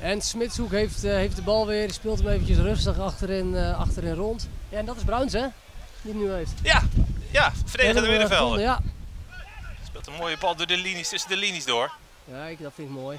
En Smitshoek heeft de bal weer, die speelt hem eventjes rustig achterin rond. Ja, en dat is Bruins, hè? Die het nu heeft. Ja, verdedigende middenvelder. Ja. Speelt een mooie bal door de linies, tussen de linies door. Ja, dat vind ik mooi.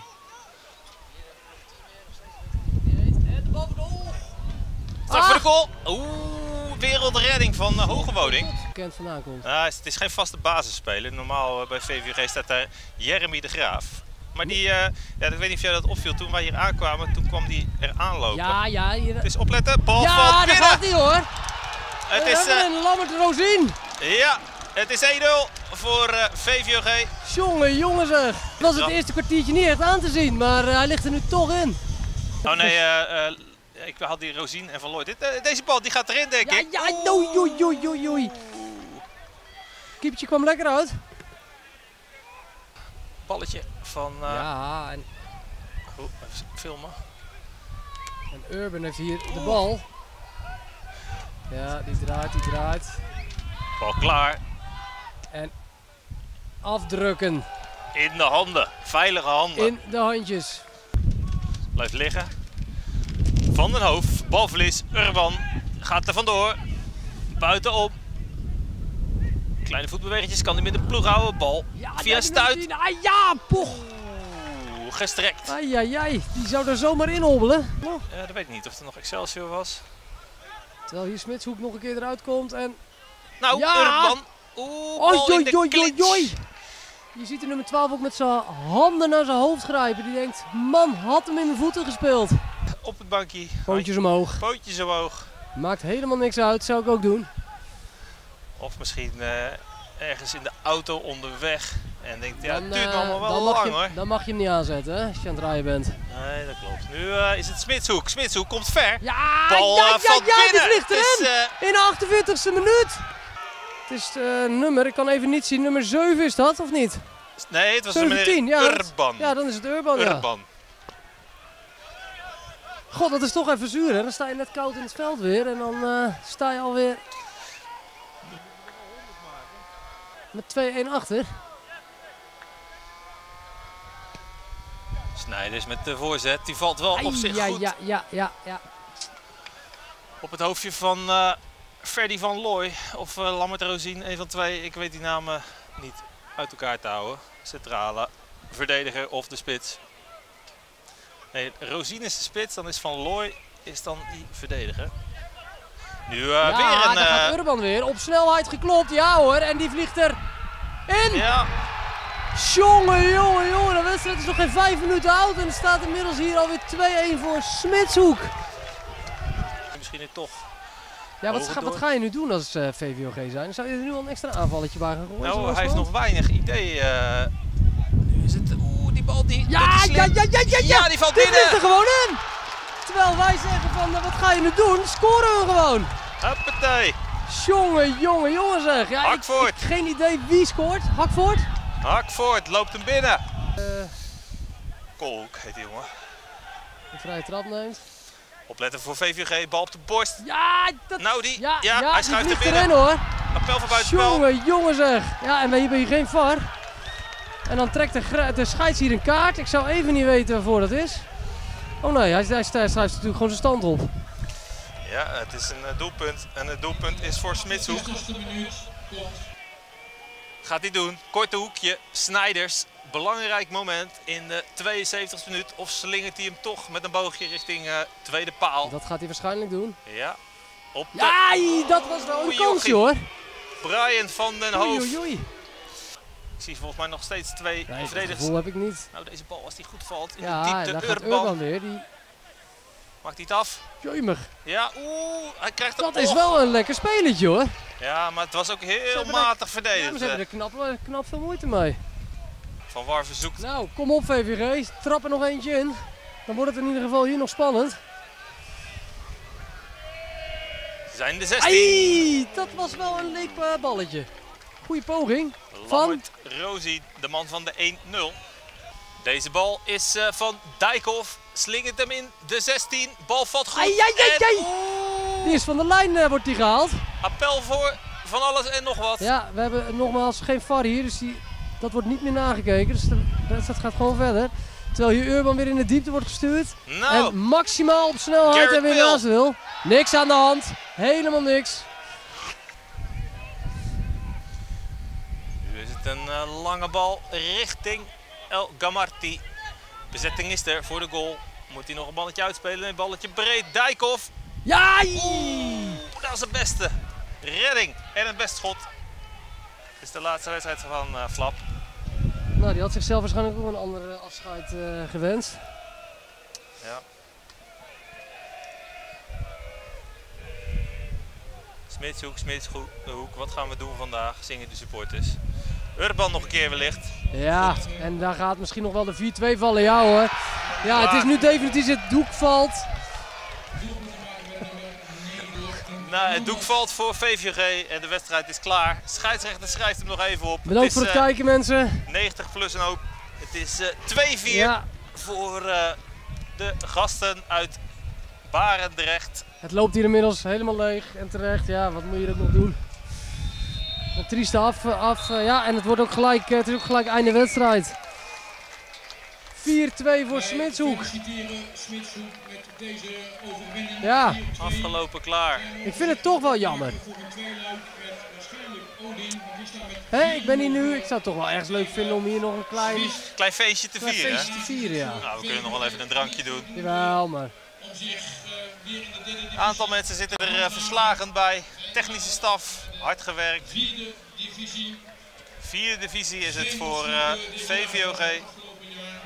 En de bal voor de goal. Start voor de goal. Oeh, wereldredding van Hogewoning. Bekend vandaan komt. Het is geen vaste basisspeler. Normaal bij VVG staat daar Jeremy de Graaf. Maar die, ik weet niet of jij dat opviel, toen wij hier aankwamen, toen kwam die er aanlopen. Ja. Hier... Het is opletten, bal valt Ja, binnen. daar gaat hij hoor. Het is Lammert Rozien. Ja, het is 1-0 voor VVG. Jongen zeg. Het was het eerste kwartiertje niet echt aan te zien, maar hij ligt er nu toch in. Oh nee, ik had die Rozien en Van Looy. Deze bal die gaat erin, denk ik. Ja, oei. Keepertje kwam lekker uit. Balletje van... Ja, en... even filmen. En Urban heeft hier de bal. Ja, die draait. Bal klaar. En afdrukken. In de handen, veilige handen. In de handjes. Blijft liggen. Van den Hoof, balverlies, Urban gaat er vandoor. Buitenom. Kleine voetbewegingjes, kan hij met de ploeg houden. Bal via stuit. Ja, poch. Gestrekt. Ai, die zou er zomaar in hobbelen. Dat weet ik niet of er nog Excelsior was. Terwijl hier Smitshoek nog een keer eruit komt en... Nou, ja. Urban. Oei. Je ziet de nummer 12 ook met zijn handen naar zijn hoofd grijpen. Die denkt, man, had hem in mijn voeten gespeeld. Op het bankje. Pootjes omhoog. Pootjes omhoog. Maakt helemaal niks uit, zou ik ook doen. Of misschien ergens in de auto onderweg. En denkt, ja, Dan, het duurt allemaal wel dan lang hoor. Dan mag je hem niet aanzetten, hè, als je aan het rijden bent. Nee, dat klopt. Nu is het Smitshoek. Smitshoek komt ver. Ja, bal valt die binnen. vliegt erin. In de 48e minuut. Het is nummer, ik kan even niet zien, nummer 7 is dat, of niet? Nee, het was 17, meneer Urban. Ja, dan is het Urban. Urban. Ja. God, dat is toch even zuur, hè? Dan sta je net koud in het veld weer en dan sta je alweer met 2-1 achter. Snijders met de voorzet, die valt wel op zich goed. Ja. Op het hoofdje van Ferdy van Looy of Lammert Rozien, een van twee. Ik weet die namen niet uit elkaar te houden. Centrale verdediger of de spits. Nee, Rozien is de spits, dan is Van Looy is dan die verdediger. Nu weer een... daar gaat Urban weer op snelheid geklopt, ja hoor, en die vliegt er in. Ja. Jongen, de wedstrijd is nog geen 5 minuten oud en het staat inmiddels hier alweer 2-1 voor Smitshoek. Misschien toch. Ja, wat ga je nu doen als VVOG zijn? Zou je er nu al een extra aanvalletje bij gaan gooien? Nou, hij heeft nog weinig idee. Nu is het... die bal die... Ja, die valt binnen! Die vliegt er gewoon in! Terwijl wij zeggen van, wat ga je nu doen? Scoren we gewoon! Hoppatee! Jongen zeg! Ja, Hakvoort! Geen idee wie scoort. Hakvoort? Hakvoort loopt hem binnen. Kolhoek heet die jongen. Een vrije trap neemt. Opletten voor VVG, bal op de borst. Ja, Nou hij schuift er binnen. Erin, hoor. Appel voor buitenspel. Jongen zeg. Ja, en we hebben hier geen VAR. En dan trekt de scheids hier een kaart. Ik zou even niet weten waarvoor dat is. Oh nee, hij schrijft natuurlijk gewoon zijn stand op. Ja, het is een doelpunt. En het doelpunt is voor Smitshoek. Gaat hij doen. Korte hoekje. Snijders. Belangrijk moment in de 72e minuut. Of slingert hij hem toch met een boogje richting tweede paal. Dat gaat hij waarschijnlijk doen. Ja. Op de... Ja, dat was wel een kansje hoor. Brian van den Hoof. Oei. Ik zie volgens mij nog steeds twee verdedigers. Dat gevoel heb ik niet. Nou, deze bal als die goed valt in ja, de diepte. Daar gaat Urban weer. Maakt hij het af? Jumig. Ja, hij krijgt dat is wel een lekker spelletje hoor. Ja, maar het was ook heel matig verdedigd. Ja, ze hebben er knap veel moeite mee. Van Warven zoekt. Nou, kom op VVG. Trap er nog eentje in. Dan wordt het in ieder geval hier nog spannend. Ze zijn de 16. Ai, dat was wel een leuk balletje. Goeie poging. Lammert Rozien, de man van de 1-0. Deze bal is van Dijkhoff. Slingert hem in de 16. Bal valt goed. Die is van de lijn wordt die gehaald. Appel voor van alles en nog wat. Ja, we hebben nogmaals geen VAR hier, dus dat wordt niet meer nagekeken. Dus de wedstrijd gaat gewoon verder. Terwijl hier Urban weer in de diepte wordt gestuurd. Nou, En maximaal op snelheid Garrett en weer Pill. naast wil. Niks aan de hand. Helemaal niks. nu is het een lange bal richting El Gamarti. Bezetting is er voor de goal. Moet hij nog een balletje uitspelen? Een balletje breed. Dijkhoff. Ja! Dat is het beste. Redding en het beste schot. Dit is de laatste wedstrijd van Flap. Nou, die had zichzelf waarschijnlijk ook een andere afscheid gewenst. Ja. Smitshoek. Wat gaan we doen vandaag? Zingen de supporters. Urban nog een keer wellicht. Ja, Goed. en daar gaat misschien nog wel de 4-2 vallen. Ja hoor. Ja, het is nu definitief het doek valt. Nou, het doek valt voor VVG en de wedstrijd is klaar. Scheidsrechter schrijft hem nog even op. Bedankt voor het kijken, mensen. 90 plus een hoop. Het is 2-4 Ja, voor de gasten uit Barendrecht. het loopt hier inmiddels helemaal leeg en terecht. Ja, wat moet je er nog doen? Een trieste af. Ja, en het wordt ook gelijk, het is ook gelijk einde wedstrijd. 4-2 voor Smitshoek. Feliciteren Smitshoek met deze overwinning. Ja, Afgelopen klaar. ik vind het toch wel jammer. Voor een tweeluik met waarschijnlijk Odin, want die staat met Hé, ik ben hier nu. Ik zou het toch wel ergens leuk vinden om hier nog een klein Klein feestje te vieren. feestje te vieren. Ja. Nou, we kunnen nog wel even een drankje doen. Jawel, maar. om zich weer in de derde Een aantal mensen zitten er verslagen bij. Technische staf, hard gewerkt. vierde divisie. Vierde divisie is het voor VVOG.